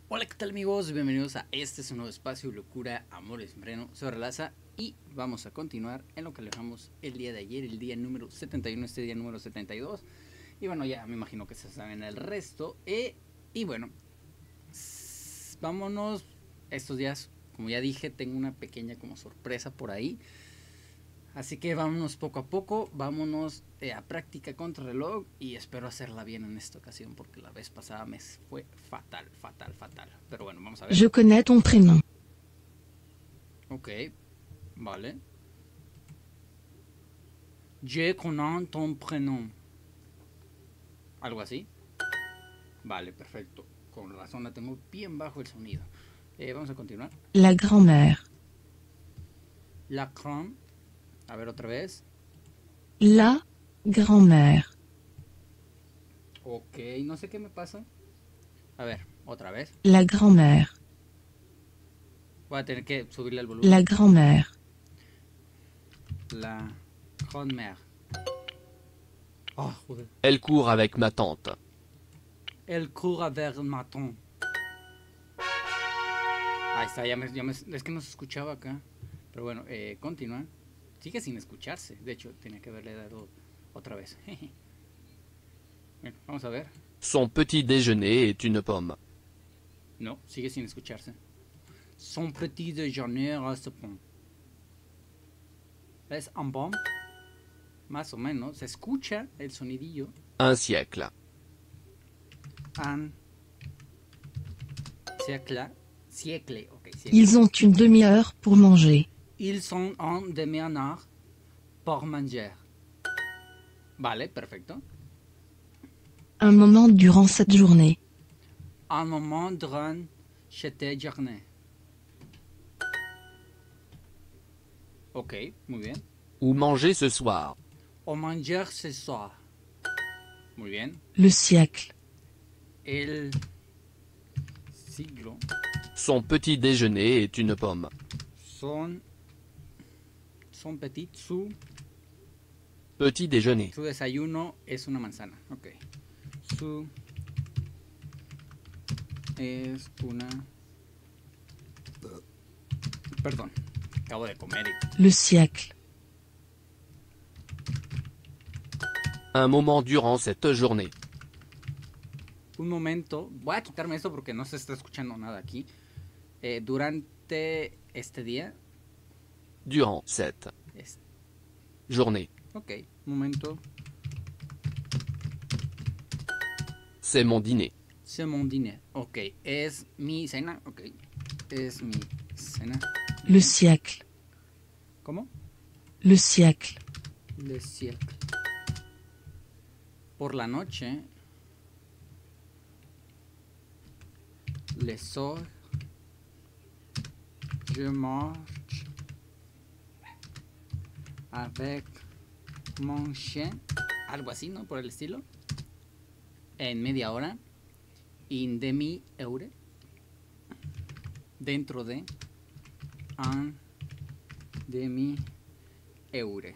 Hola, ¿qué tal amigos? Bienvenidos a este su nuevo espacio Locura, Amor y Sombrero. Soy Relaza y vamos a continuar en lo que le dejamos el día de ayer, el día número 71, este día número 72. Y bueno, ya me imagino que se saben el resto. Y bueno, vámonos. Estos días, como ya dije, tengo una pequeña como sorpresa por ahí. Así que vámonos poco a poco, vámonos a práctica contra reloj y espero hacerla bien en esta ocasión porque la vez pasada me fue fatal. Pero bueno, vamos a ver. Je connais ton prénom. Ok, vale. Je connais ton prénom. Algo así. Vale, perfecto. Con razón la tengo bien bajo el sonido. Vamos a continuar. La grand-mère. La crème. A ver otra vez. La grand-mère. Ok, no sé qué me pasa. A ver, otra vez. La grand-mère. Voy a tener que subirle el volumen. La grand-mère. La grand-mère. Oh, joder. Elle court avec ma tante. El court vers maton. Ahí está, es que no se escuchaba acá. Pero bueno, continúa. Sigue sin escucharse. De hecho, tenía que haberle dado otra vez. Bueno, vamos a ver. Son petit déjeuner est une pomme. No, sigue sin escucharse. Son petit déjeuner reste bon. ¿Es un bon? Más o menos. Se escucha el sonidillo. Un siècle. Un siècle. Ok, siècle. Ils ont une demi-heure pour manger. Ils sont en demi-heure pour manger. Vale, perfecto. Un moment durant cette journée. Un moment durant cette journée. Ok, muy bien. Ou manger ce soir. Au manger ce soir. Muy bien. Le siècle. El siglo. Son petit déjeuner est une pomme. Son petit, su Petit déjeuner. desayuno es una manzana. Ok. Su es una... Perdón, acabo de comer y... Le siècle. Un moment durant cette journée. Un momento, voy a quitarme esto porque no se está escuchando nada aquí. Durante este día... Durant cette journée. Ok, momento. C'est mon dîner. C'est mon dîner. Ok, es mi cena. Ok, es mi cena. Le siècle. ¿Cómo? Le siècle. Le siècle. Por la noche. Le soir. Je marche avec mon chien. Algo así, ¿no? Por el estilo. En media hora. In demi-heure. Dentro de. Un demi-heure.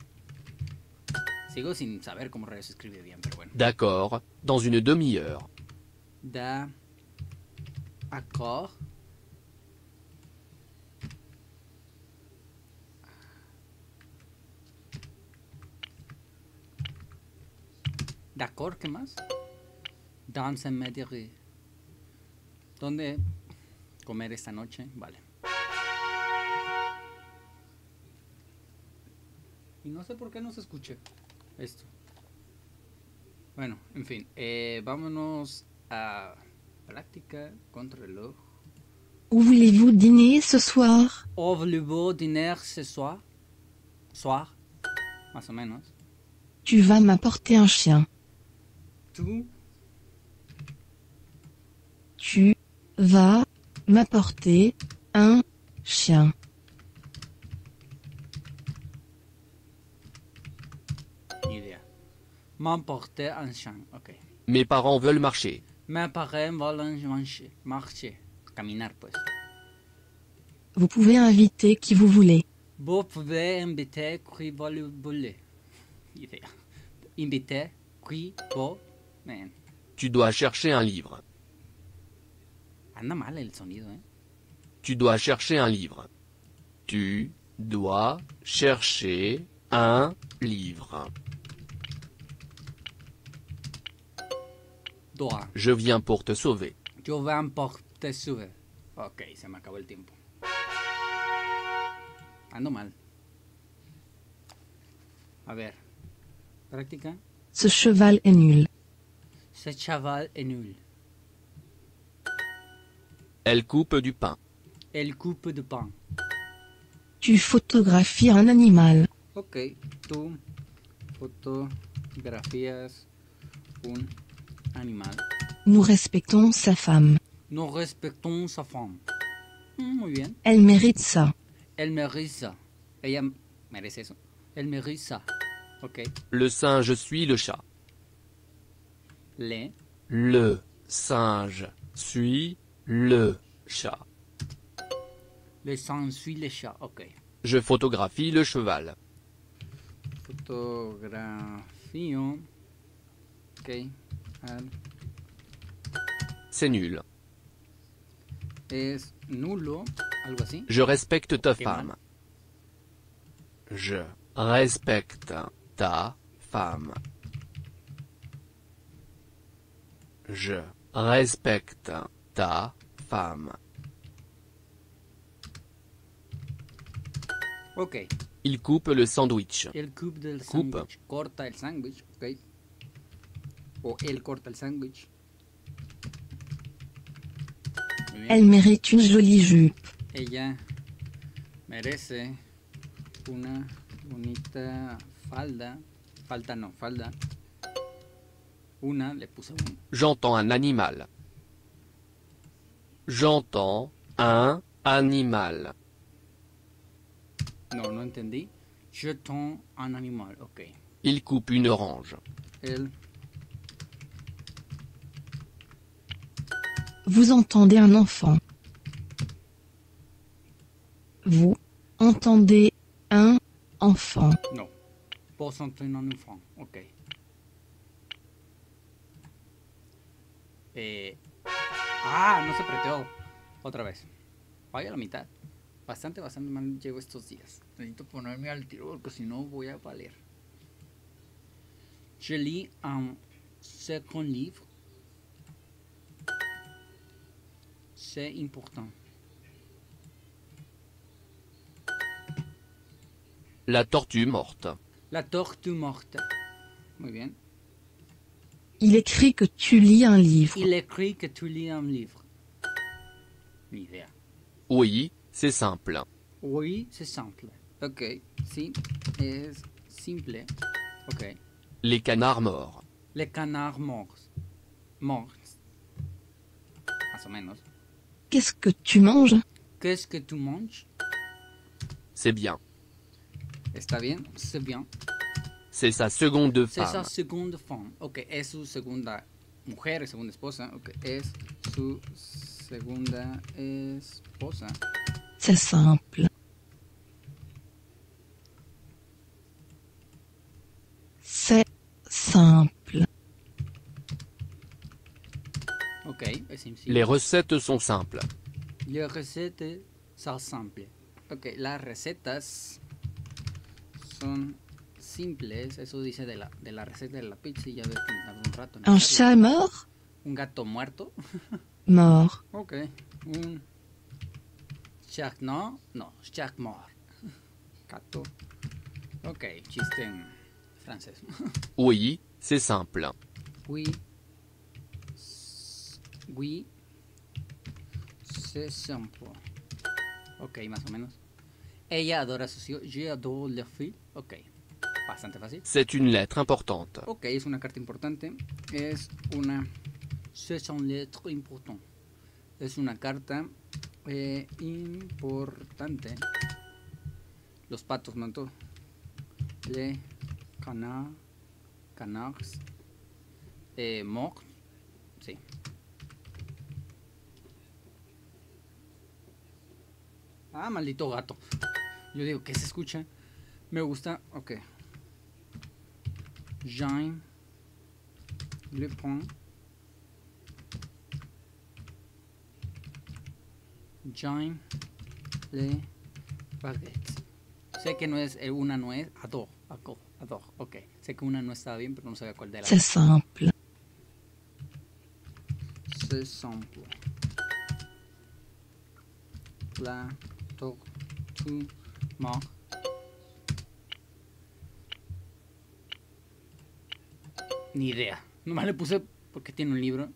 Sigo sin saber cómo rayos se escribe bien, pero bueno. D'accord. Dans une demi-heure. D'accord. D'accord, ¿qué más? Dans un midi. ¿Dónde comer esta noche? Vale. Y no sé por qué no se escucha esto. Bueno, en fin. Vámonos a práctica contra reloj. Où voulez-vous dîner ce soir? Où voulez-vous dîner ce soir? Soir. Más o menos. Tu vas m'apporter un chien. Tú Tu vas m'apporter un chien. Ni idea. M'emporter un chien. Ok. Mes parents veulent marcher. Mes parents veulent marcher. Caminar, pues. Vous pouvez inviter qui vous voulez. Vous pouvez inviter qui vous voulez. Idea. Inviter qui vous... Man. Tu dois chercher un livre. Anda mal el sonido, ¿eh? Tu dois chercher un livre. Tu dois chercher un livre. Doa. Je viens pour te sauver. Yo van por te sube. Ok, se me acabó el tiempo. Ando mal. A ver. Práctica. Ce cheval est nul. Ce chaval est nul. Elle coupe du pain. El coupe de pain. Tu photographies un animal. Ok, tú fotografías un animal. Nous respectons sa femme. Nous respectons sa femme. Muy bien. Elle mérite ça. Elle mérite ça. Ella merece eso. Elle mérite ça. Ok. Le singe suit le chat. Le. Le singe suit le chat. Le sang suit le chat. Ok. Je photographie le cheval. Fotografío. Ok. C'est nul. Es nulo. Algo así. Je respecte ta Qué femme. mal. Je respecte ta femme. Je respecte ta femme. Ok. Il coupe le sandwich. El coupe del Coupe. sándwich. Corta el sándwich. Ok. O él corta el sándwich. Muy bien. Elle mérite une jolie jupe. Ella merece una bonita falda. Falta no, falda. Una, le puse un. J'entends un animal. J'entends un animal. No, no entendí. Je tends un animal. Ok. Il coupe une orange. El. Vous entendez un enfant. Vous entendez un enfant. No. Vos entendez un enfant. Ok. No se preteó. Otra vez. Vaya a la mitad. Bastante mal llego estos días. Necesito ponerme al tiro porque si no voy a valer. Je lis un second livre. C'est important. La tortue morte. La tortue morte. Muy bien. Il écrit que tu lis un livre. Il écrit que tu lis un livre. Ni idea. Oui, c'est simple. Oui, c'est simple. Ok. Sí, es simple. Ok. Les canards morts. Les canards morts. Morts. Más o menos. Qu'est-ce que tu manges? Qu'est-ce que tu manges? C'est bien. Está bien, c'est bien. C'est sa seconde C'est sa femme. segunda femme. Ok, es su segunda mujer, segunda esposa. Ok, es su segunda esposa. C'est simple. C'est simple. Ok, es simple. Les recettes sont simples. Les recettes sont simples. Ok, las recetas son simples. Eso dice de la receta de la pizza y ya ves que me tardó un rato en Un hacerla. chat mort? Un gato muerto. Mort. Ok, un chat no, chat mort. Gato. Ok, chiste en francés. Oui, c'est simple. Oui. Oui. C'est simple. Ok, más o menos. Ella adora a sus hijos. Je adore les filles. Ok. Bastante fácil. C'est une lettre importante. Ok, es una carta importante. Es una... C'est une lettre importante. Es una carta importante. Los patos, manto. Les canards. Morts. Sí. Ah, maldito gato. Yo digo, ¿qué se escucha? Me gusta. Ok. Jean Le Pont. Join le baguette. Sé que no es una no es adore. Ok. Sé que una no estaba bien, pero no sabía cuál de las. C'est simple. C'est simple. La tortue mort. Ni idea. Nomás le puse porque tiene un libro.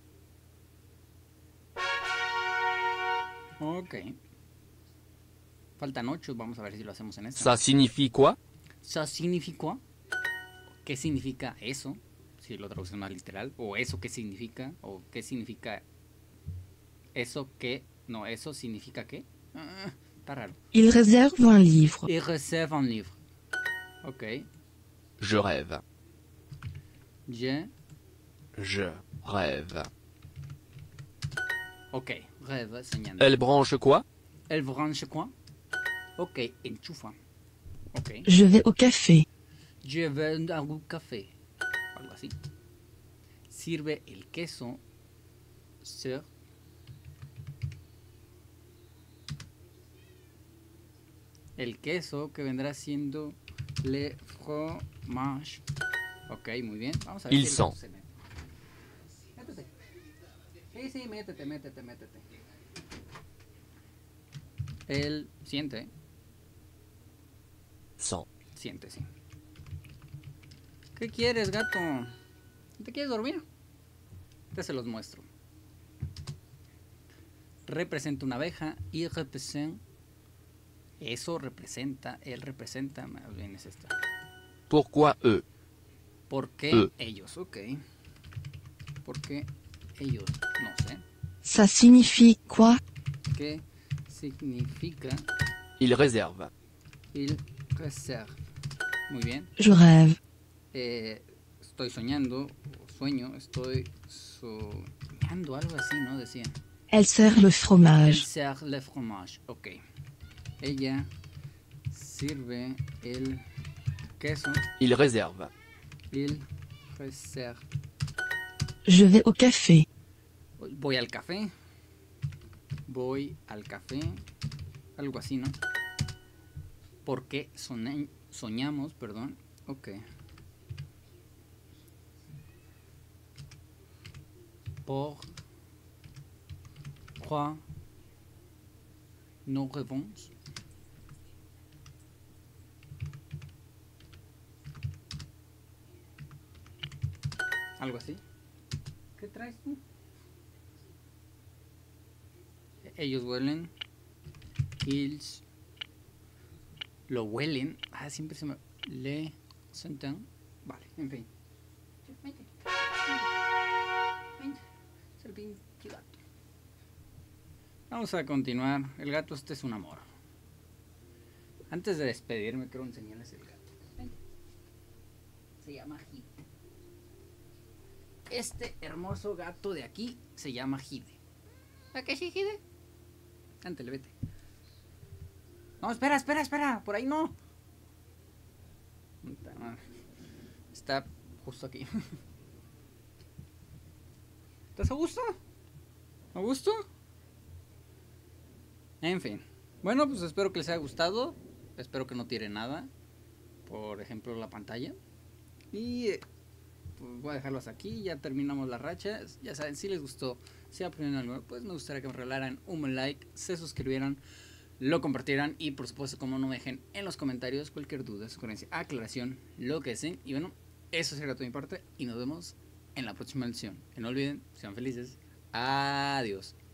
Ok. Faltan 8. Vamos a ver si lo hacemos en esta. Ça signifie quoi? Ça signifie quoi? ¿Qué significa eso? Si lo traducen más literal. O eso qué significa. O qué significa eso que. No, eso significa qué. Está raro. Il réserve un livre. Il réserve un livre. Ok. Je rêve. Je. Je rêve. Ok. Rêve, señalando. Elle branche quoi? Elle branche quoi? Ok. Enchufa. Ok. Je vais au café. Je vais a un café. Algo así. Sirve el queso sur el queso que vendrá siendo le fromage. Ok, muy bien. Vamos a ver Il si el sent. gato se mete. Métete. Sí, métete. Él siente. Sent. Siente, sí. ¿Qué quieres, gato? ¿Te quieres dormir? Te se los muestro. Representa una abeja y representa. Eso representa, él representa, más bien es esta. Pourquoi eux? ¿Por qué ellos? Ok. ¿Por qué ellos? No sé. Ça signifie quoi? ¿Qué significa Il réserve. il réserve? Muy bien. Je rêve. Estoy soñando, sueño, estoy soñando, algo así, ¿no? Decía. Elle sert le Elle fromage. sert le fromage. Ok. Ella sirve el queso. Il réserve. Il réserve. Je vais au café. Voy al café. Voy al café. Algo así, ¿no? Porque soñamos, perdón. Ok. Pourquoi nous rêvons? Algo así. ¿Qué traes tú? Ellos huelen. Ils lo huelen. Ah, siempre se me. Le sentan. Vale, en fin. Vente. Es el pinche gato. Vamos a continuar. El gato este es un amor. Antes de despedirme, quiero enseñarles el gato. Vente. Se llama Hide. Este hermoso gato de aquí se llama Hide. ¿A qué sí, Hide? Ándale, vete. No, espera. Por ahí no. Está justo aquí. ¿Estás a gusto? ¿A gusto? En fin. Bueno, pues espero que les haya gustado. Espero que no tire nada. Por ejemplo, la pantalla. Y pues voy a dejarlos aquí. Ya terminamos la racha. Ya saben, si les gustó, si aprendieron algo, pues me gustaría que me regalaran un like, se suscribieran, lo compartieran y por supuesto, como no me dejen en los comentarios cualquier duda, sugerencia, aclaración, lo que deseen. Y bueno, eso será todo de mi parte y nos vemos en la próxima lección. Y no olviden, sean felices. Adiós.